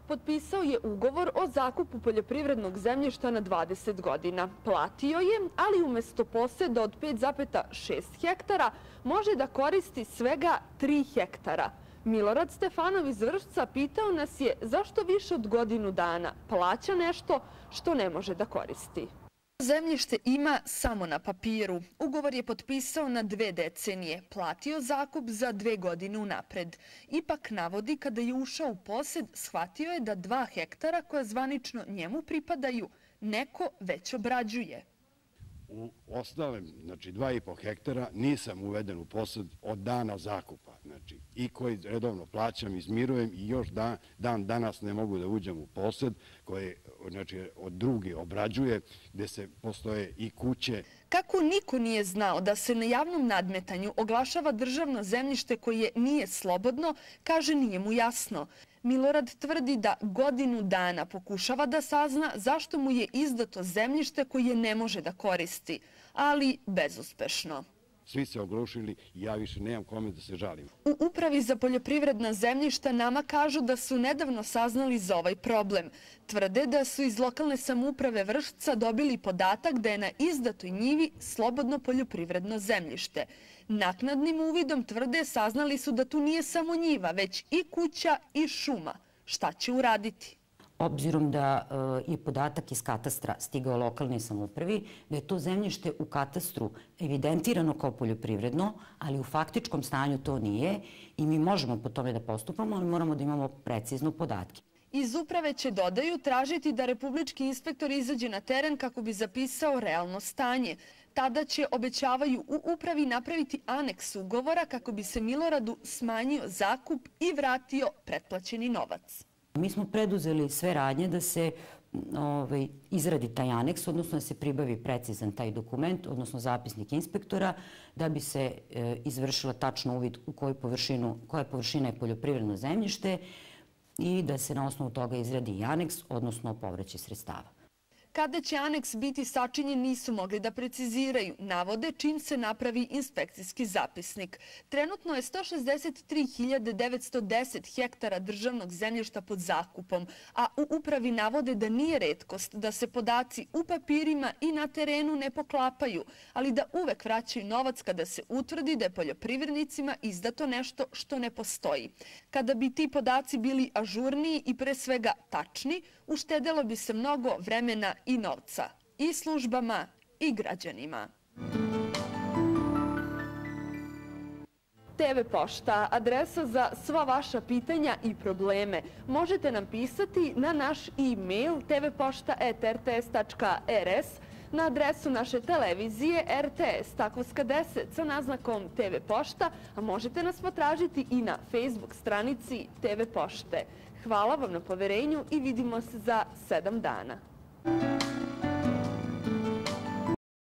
potpisao je ugovor o zakupu poljoprivrednog zemljišta na 20 godina. Platio je, ali umjesto poseda od 5,6 hektara može da koristi svega 3 hektara. Milorad Stefanov iz Vršca pitao nas je zašto više od godinu dana plaća nešto što ne može da koristi. Zemljište ima samo na papiru. Ugovor je potpisao na 2 decenije. Platio zakup za 2 godine unapred. Ipak navodi kada je ušao u posed, shvatio je da 2 hektara koja zvanično njemu pripadaju neko već obrađuje. U ostalim, znači 2,5 hektara, nisam uveden u posed od dana zakupa. Znači, i koji redovno plaćam, izmirujem i još dan danas ne mogu da uđem u posed koje od drugi obrađuje, gde se postoje i kuće. Kako niko nije znao da se na javnom nadmetanju oglašava državno zemljište koje nije slobodno, kaže nije mu jasno. Milorad tvrdi da godinu dana pokušava da sazna zašto mu je izdato zemljište koje ne može da koristi, ali bezuspešno. Svi se oglušili i ja više nemam kome da se žalim. U Upravi za poljoprivredna zemljišta nama kažu da su nedavno saznali za ovaj problem. Tvrde da su iz lokalne samouprave Vršca dobili podatak da je na izdatoj njivi slobodno poljoprivredno zemljište. Naknadnim uvidom tvrde saznali su da tu nije samo njiva, već i kuća i šuma. Šta će uraditi? Obzirom da je podatak iz katastra stigao lokalnoj samoupravi, da je to zemljište u katastru evidentirano kao poljoprivredno, ali u faktičkom stanju to nije i mi možemo po tome da postupamo, ali moramo da imamo precizno podatke. Iz uprave će, dodaju, tražiti da republički inspektor izađe na teren kako bi zapisao realno stanje. Tada će, obećavaju, u upravi napraviti aneks ugovora kako bi se Miloradu smanjio zakup i vratio pretplaćeni novac. Mi smo preduzeli sve radnje da se izradi taj aneks, odnosno da se pribavi precizan taj dokument, odnosno zapisnik inspektora, da bi se izvršila tačno uvid u koja površina je poljoprivredno zemljište i da se na osnovu toga izradi i aneks, odnosno povraćaj sredstava. Kada će aneks biti sačinjen nisu mogli da preciziraju, navode čim se napravi inspekcijski zapisnik. Trenutno je 163.910 hektara državnog zemljišta pod zakupom, a u upravi navode da nije retkost da se podaci u papirima i na terenu ne poklapaju, ali da uvek vraćaju novac kada se utvrdi da je poljoprivrednicima izdato nešto što ne postoji. Kada bi ti podaci bili ažurniji i pre svega tačni, uštedelo bi se mnogo vremena i novca, i službama, i građanima. TV Pošta, adresa za sva vaša pitanja i probleme. Možete nam pisati na naš e-mail tvpošta@rts.rs, na adresu naše televizije RTS Takovska 10 sa naznakom TV Pošta, a možete nas potražiti i na Facebook stranici TV Pošte. Hvala vam na poverenju i vidimo se za 7 dana.